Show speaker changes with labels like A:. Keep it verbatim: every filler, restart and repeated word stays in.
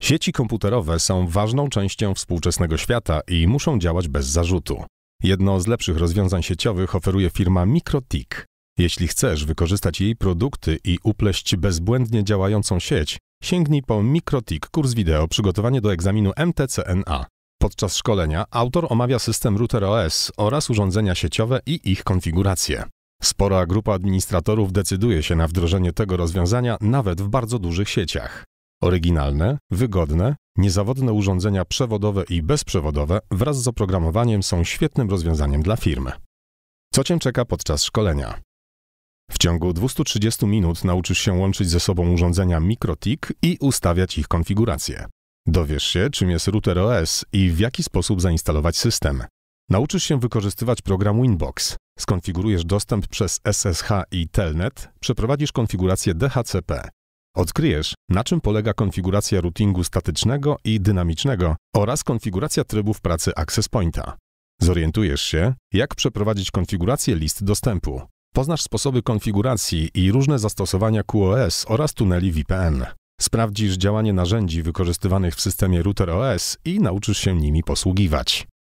A: Sieci komputerowe są ważną częścią współczesnego świata i muszą działać bez zarzutu. Jedno z lepszych rozwiązań sieciowych oferuje firma MikroTik. Jeśli chcesz wykorzystać jej produkty i upleść bezbłędnie działającą sieć, sięgnij po MikroTik kurs wideo przygotowanie do egzaminu M T C N A. Podczas szkolenia autor omawia system RouterOS oraz urządzenia sieciowe i ich konfigurację. Spora grupa administratorów decyduje się na wdrożenie tego rozwiązania nawet w bardzo dużych sieciach. Oryginalne, wygodne, niezawodne urządzenia przewodowe i bezprzewodowe wraz z oprogramowaniem są świetnym rozwiązaniem dla firmy. Co Cię czeka podczas szkolenia? W ciągu dwustu trzydziestu minut nauczysz się łączyć ze sobą urządzenia MikroTik i ustawiać ich konfigurację. Dowiesz się, czym jest RouterOS i w jaki sposób zainstalować system. Nauczysz się wykorzystywać program Winbox. Skonfigurujesz dostęp przez S S H i Telnet, przeprowadzisz konfigurację D H C P. Odkryjesz, na czym polega konfiguracja routingu statycznego i dynamicznego oraz konfiguracja trybów pracy Access Pointa. Zorientujesz się, jak przeprowadzić konfigurację list dostępu. Poznasz sposoby konfiguracji i różne zastosowania Q o S oraz tuneli V P N. Sprawdzisz działanie narzędzi wykorzystywanych w systemie RouterOS i nauczysz się nimi posługiwać.